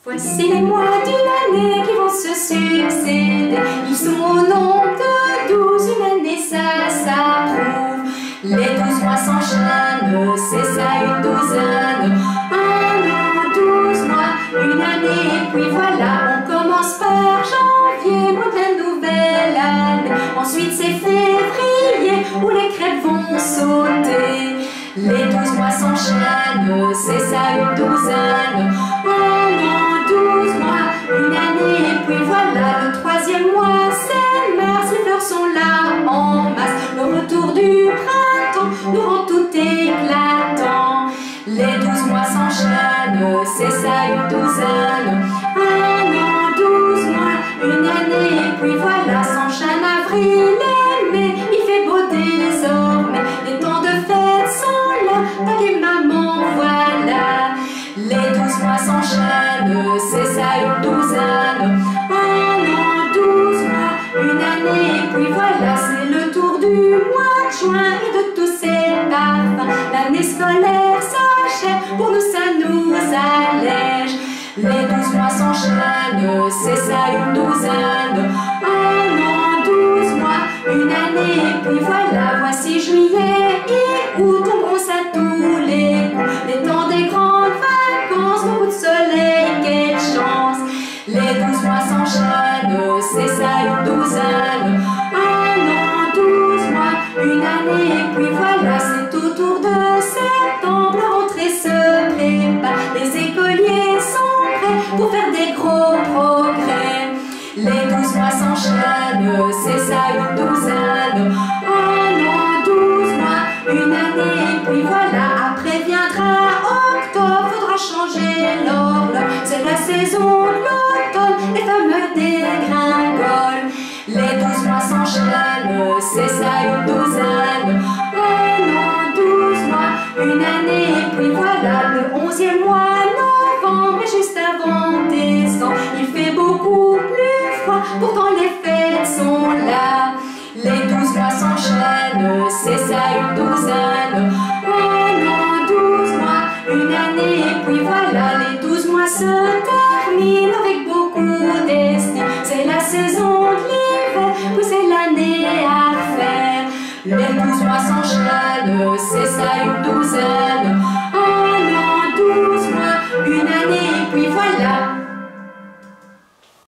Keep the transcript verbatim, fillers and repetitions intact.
Voici les mois d'une année qui vont se succéder. Ils sont au nombre de douze, une année ça s'approuve. Les douze mois s'enchaînent, c'est ça une douzaine. Un an, douze mois, une année, puis voilà, on commence par janvier, mois de la nouvelle année. Ensuite c'est février, où les crêpes vont sauter. Les douze mois s'enchaînent, c'est ça une douzaine. Un an, douze mois, une année, puis voilà, le troisième mois c'est mars, les fleurs sont là en masse. Le retour du printemps nous rend tout éclatant. Les douze mois s'enchaînent, c'est ça une douzaine. Un an, douze mois, une année, puis voilà, s'enchaîne avril et mai. Il fait beau désormais, les temps de fête sont là, papa et maman, voilà. Les douze mois s'enchaînent, c'est ça une douzaine. Un an, douze mois, une année, puis voilà, c'est le tour du mois de juin et de tous ses parfums. L'année scolaire s'achève, pour nous ça nous allège. Les douze mois s'enchaînent, c'est ça une douzaine. Un an, douze mois, une année, puis voilà, voici juillet et août, on bronze à tous les coups. Les temps des grandes vacances, beaucoup de soleil, quelle chance. Les douze mois s'enchaînent, c'est ça une douzaine. Un an, douze mois, une année, puis voilà, c'est autour de septembre, la rentrée se prépare. Les écoliers sont prêts pour faire des gros progrès. Les douze mois s'enchaînent, c'est ça une douzaine. Un an, douze mois, une année, puis voilà, après viendra octobre, faudra changer l'horloge. C'est la saison de l'automne, les fameux dégringoles. Les douze mois s'enchaînent, c'est ça une douzaine. Un an, douze mois, une année, puis voilà, le onzième mois, novembre, et juste avant décembre, il fait beaucoup plus froid, pourtant les fêtes sont là. Les douze mois s'enchaînent, c'est ça une douzaine. Un an, douze mois, une année, puis voilà, les douze mois se terminent avec beaucoup d'estime. C'est la saison de l'hiver, puis c'est l'année à refaire. Les douze mois s'enchaînent, c'est ça une douzaine.